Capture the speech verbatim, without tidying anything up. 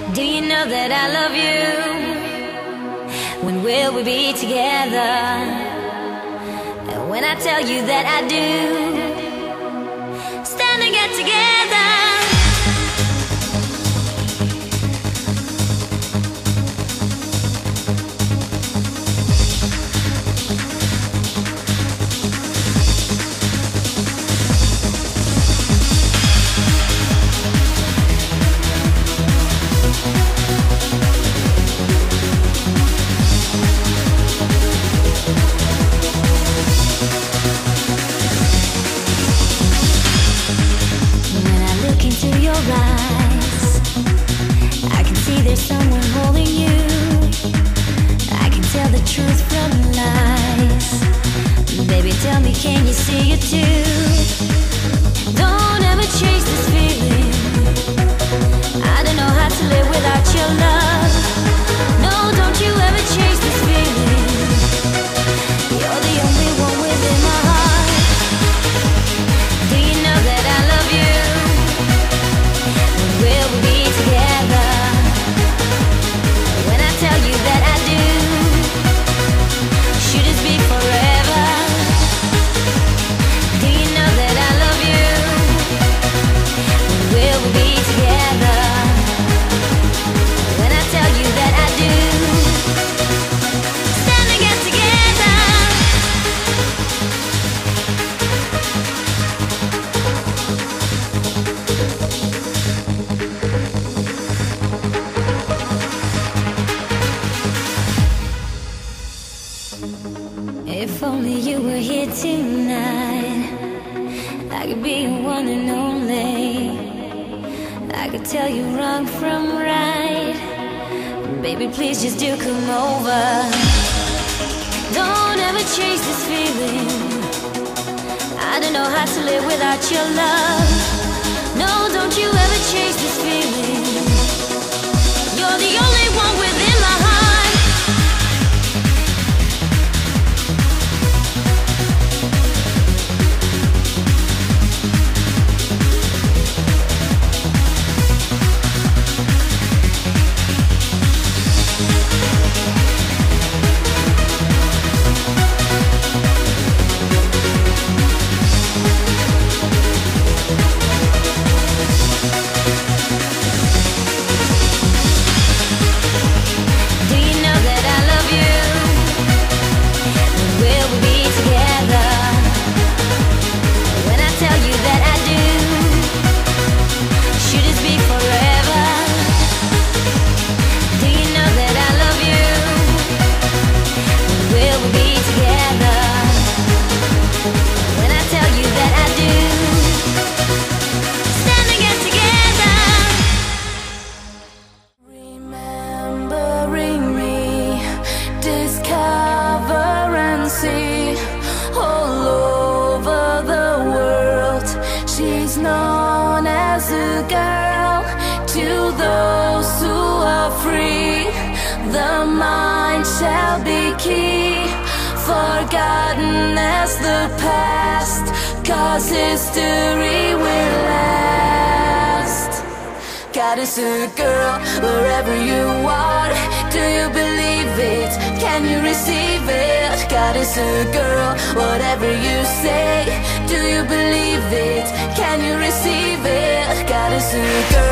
Do you know that I love you? When will we be together? And when I tell you that I do, stand and get together. There's someone holding you. I can tell the truth from lies. Baby, tell me, can you see it too? Don't ever chase this feeling. I don't know how to live without your love. No, don't you ever chase this feeling. You're the only one within my heart. Do you know that I love you? When will we be together? Tell you that I do. Should it be forever? Do you know that I love you? When will we be together? When I tell you that I do, stand and get together. If only you were here tonight, I could be your one and only. I could tell you wrong from right. Baby, please just do come over. Don't ever chase this feeling. I don't know how to live without your love. No, don't you ever chase this feeling. You're the only one within my heart. Known as a girl to those who are free. The mind shall be key, forgotten as the past, 'cause history will last. God is a girl wherever you are. Do you believe it? Can you receive it? God is a girl, whatever you say. Do you believe it? Can you receive it? God is a girl.